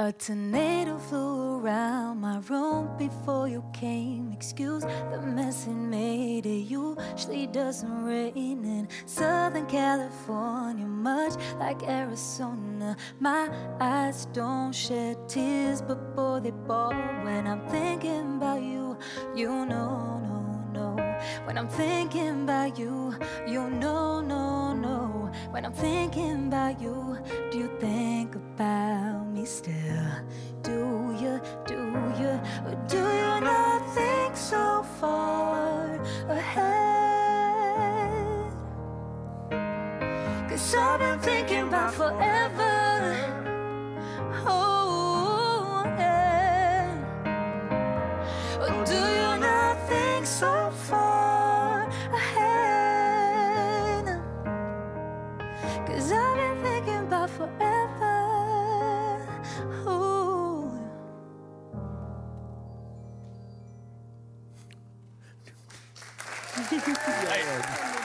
A tornado flew around my room before you came. Excuse the mess it made. It usually doesn't rain in Southern California, much like Arizona. My eyes don't shed tears, but boy, they ball when I'm thinking about you. You know, no. When I'm thinking about you, you know, no. When I'm thinking about you, do you think about me still? Do you, or do you not think so far ahead? 'Cause I've been thinking about forever. Oh, yeah. Or do you not think so far ahead? 'Cause I've been thinking about forever. Ooh. Ja,